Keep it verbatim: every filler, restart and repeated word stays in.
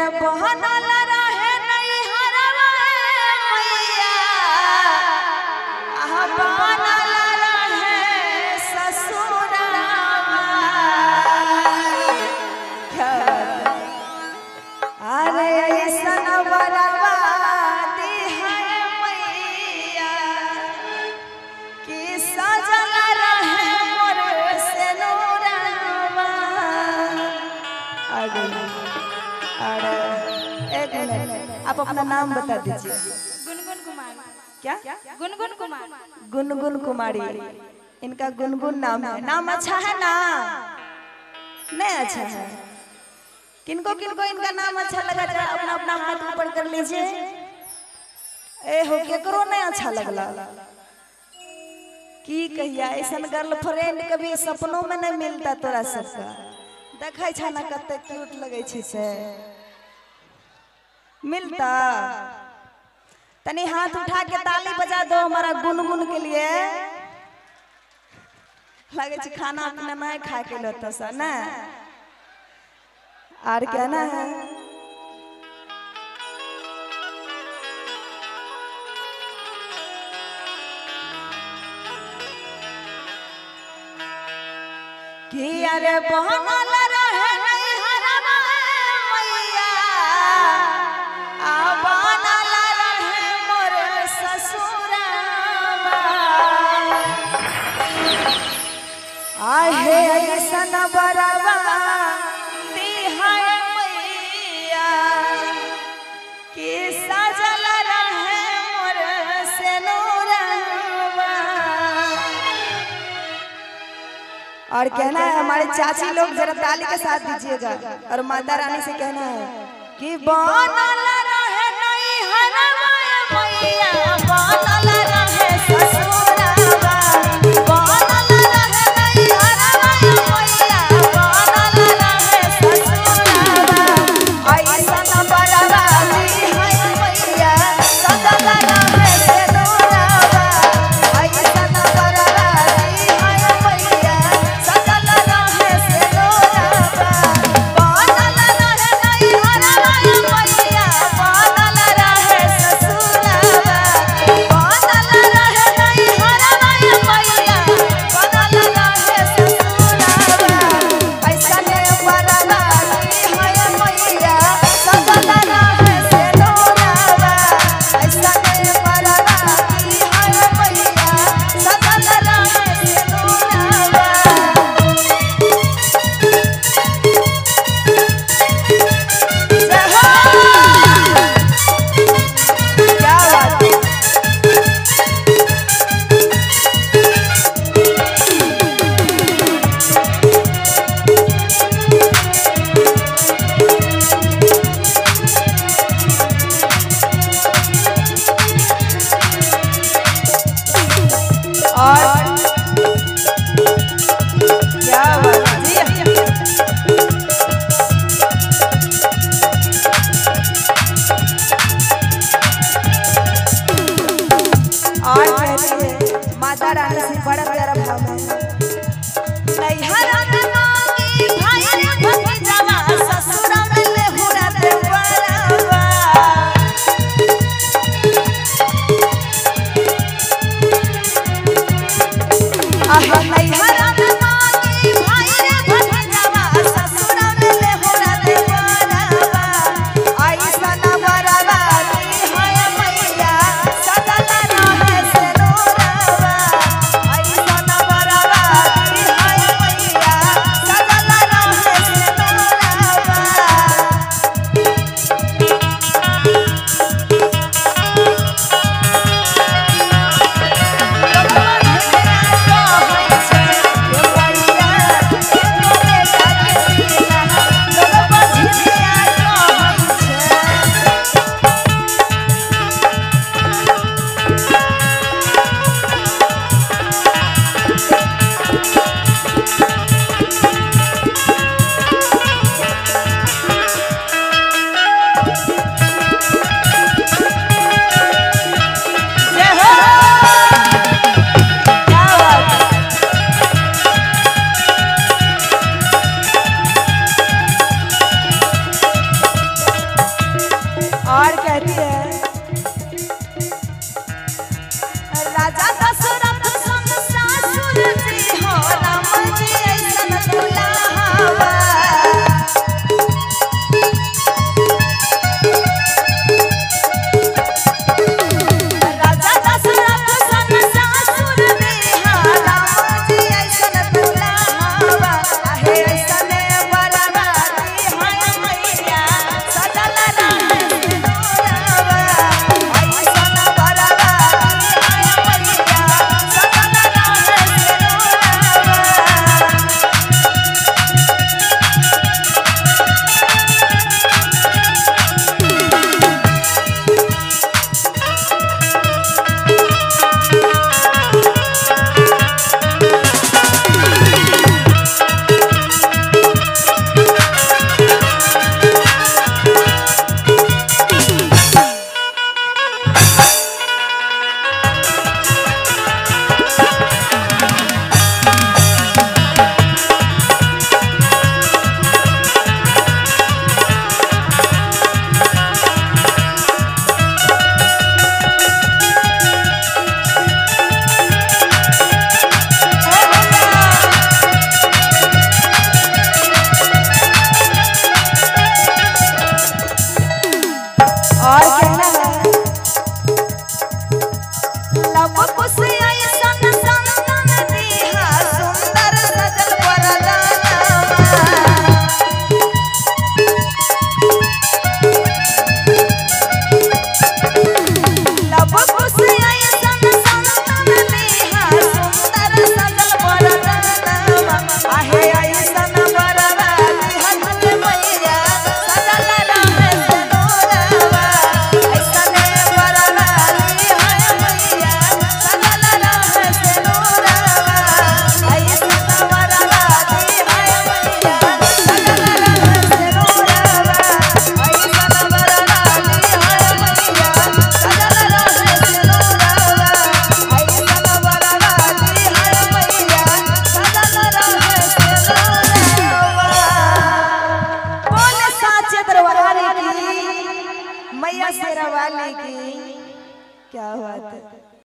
बहनल रहे नहीं हरवा मैया आहा बनल रहे ससुरवा अरे ऐसन बरवा दी है मैया कि सजल रहे मोर सेनुरवा आ गई। अरे एक मिनट आप अपना नाम बता दीजिए। गुनगुन कुमार। क्या? गुनगुन कुमार। गुनगुन कुमारी। इनका गुनगुन नाम है। नाम अच्छा है ना? नहीं अच्छा है। किनको किनको इनका नाम अच्छा लगा जरा अपना अपना हाथ ऊपर कर लीजिए। ए हो केकरो नहीं अच्छा लगला की कहिया ऐसा गर्लफ्रेंड कभी सपनों में नहीं मिलता तोरा सबका। देखै छ ना कते क्यूट लगै छै से मिलता। तनी हाथ उठा के ताली बजा दो हमारा गुनगुन के लिए। लगे छै खाना पीना नहीं खा के लता सा ना और क्या ना है। कि अरे बहनल रहे नहीं हरवा मैया आ बनल रहे मोर ससुरवा आहे ऐसन बरवा दी है मैया कि सजल रहे मोर सेनुरवा। और कहना है हमारे चाची लोग जरा ताली के साथ दीजिएगा और माता रानी से कहना है कि बनल रहे नहीं हरवा मैया बनल रहे ससुरवा बनल रहे नहीं हरवा मैया बनल रहे ससुरवा ऐसन बरवा दी है मैया सजल रहे सेनुरवा ऐसन बरवा दी है मैया सजल रहे सेनुरवा बनल रहे नहीं हरवा मैया और कहती है राजा दशरथ संग सासुर जी हो राम जी ऐसन दुल्हावा राजा दशरथ संग सासुर जी हो राम जी ऐसन दुल्हावा आहे ऐसने बरबादी है मैया सजल रहे सिंदूरवा ऐसन बरबादी है मैया सजल रहे सिंदूरवा और कहना है लब कुछ ऐसन संतन दीहा सुंदर सजल वरदानवा लब कुछ ऐसन संतन दीहा सुंदर सजल वरदानवा आहे ऐसन बरबादी हन मैया सजल रहे सिंदूरवा ऐसने बरबादी है मैया सजल रहे सिंदूरवा ऐसन बरबादी है मैया सजल रहे सिंदूरवा ऐसन बरबादी है मैया सजल रहे सिंदूरवा ऐसन बरबादी है मैया सजल रहे सिंदूरवा बोले साचे दरबार की मैया शेरा वाली की क्या बात है।